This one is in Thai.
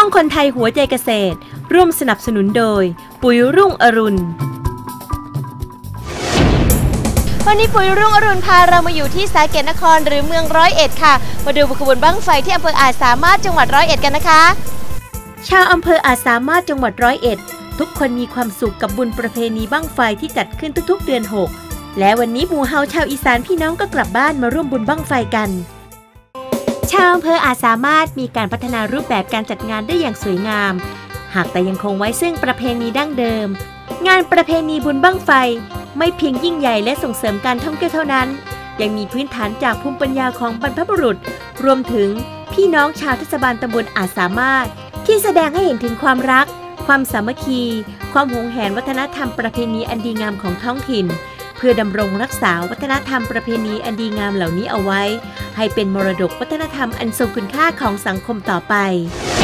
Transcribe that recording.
องคนไทยหัวใจเกษตรร่วมสนับสนุนโดยปุ๋ยรุ่งอรุณวันนี้ปุ๋ยรุ่งอรุณพาเรามาอยู่ที่สาแก่นครหรือเมืองร้อยเอ็ดค่ะมาดูขบวนบั้งไฟที่อำเภออาจสามารถจังหวัดร้อยเอ็ดกันนะคะชาวอำเภออาจสามารถจังหวัดร้อยเอ็ดทุกคนมีความสุขกับบุญประเพณีบั้งไฟที่จัดขึ้นทุกๆเดือน6และวันนี้หมู่เฮาชาวอีสานพี่น้องก็กลับบ้านมาร่วมบุญบั้งไฟกันชาวอำเภออาจสามารถมีการพัฒนารูปแบบการจัดงานได้อย่างสวยงามหากแต่ยังคงไว้ซึ่งประเพณีดั้งเดิมงานประเพณีบุญบั้งไฟไม่เพียงยิ่งใหญ่และส่งเสริมการท่องเที่ยวเท่านั้นยังมีพื้นฐานจากภูมิปัญญาของบรรพบุรุษรวมถึงพี่น้องชาวเทศบาลตำบลอาจสามารถที่แสดงให้เห็นถึงความรักความสามัคคีความหวงแหนวัฒนธรรมประเพณีอันดีงามของท้องถิ่นเพื่อดำรงรักษาวัฒนธรรมประเพณีอันดีงามเหล่านี้เอาไว้ให้เป็นมรดกวัฒนธรรมอันทรงคุณค่าของสังคมต่อไป